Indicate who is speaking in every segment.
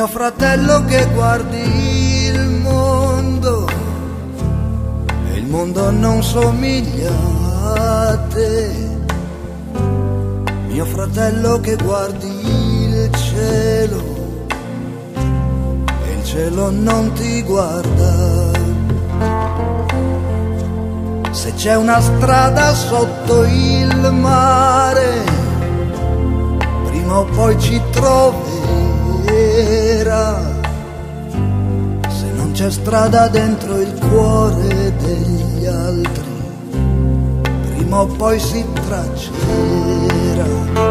Speaker 1: Mio fratello che guardi il mondo e il mondo non somiglia a te. Mio fratello che guardi il cielo e il cielo non ti guarda. Se c'è una strada sotto il mare, prima o poi ci troverà. Se non c'è strada dentro il cuore degli altri, prima o poi si traccerà.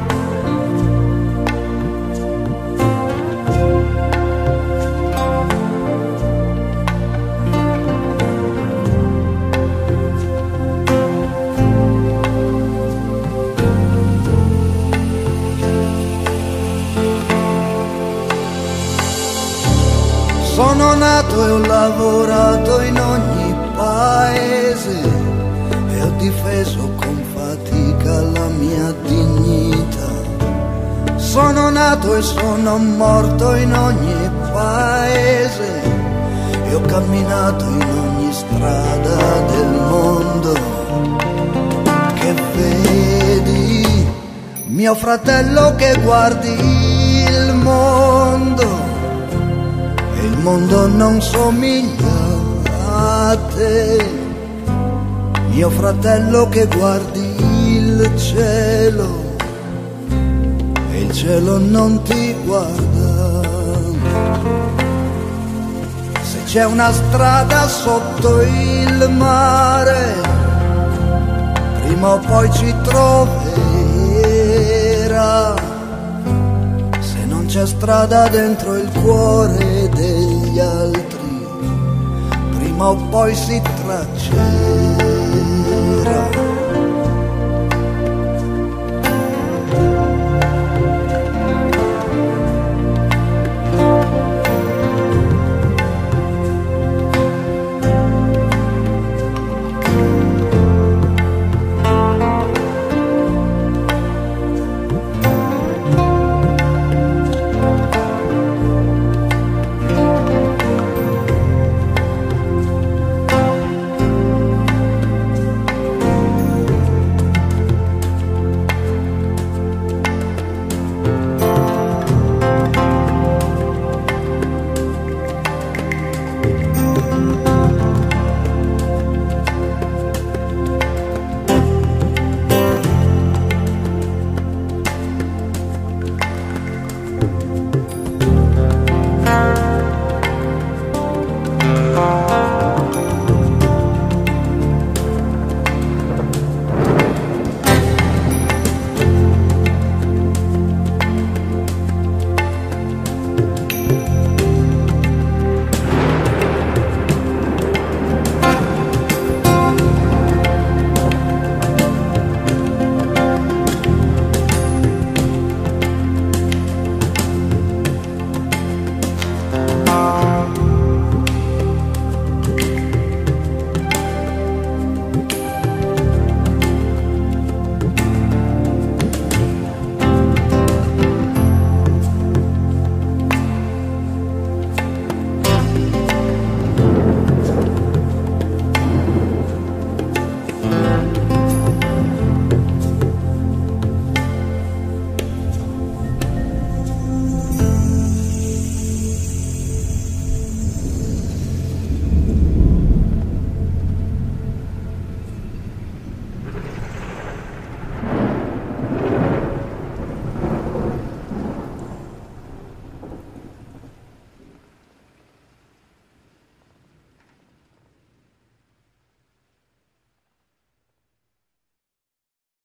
Speaker 1: Sono nato e ho lavorato in ogni paese e ho difeso con fatica la mia dignità. Sono nato e sono morto in ogni paese e ho camminato in ogni strada del mondo. Che vedi, mio fratello che guardi il mondo, il mondo non somiglia a te. Mio fratello che guardi il cielo e il cielo non ti guarda. Se c'è una strada sotto il mare, prima o poi ci troverà. C'è strada dentro il cuore degli altri, prima o poi si traccerà.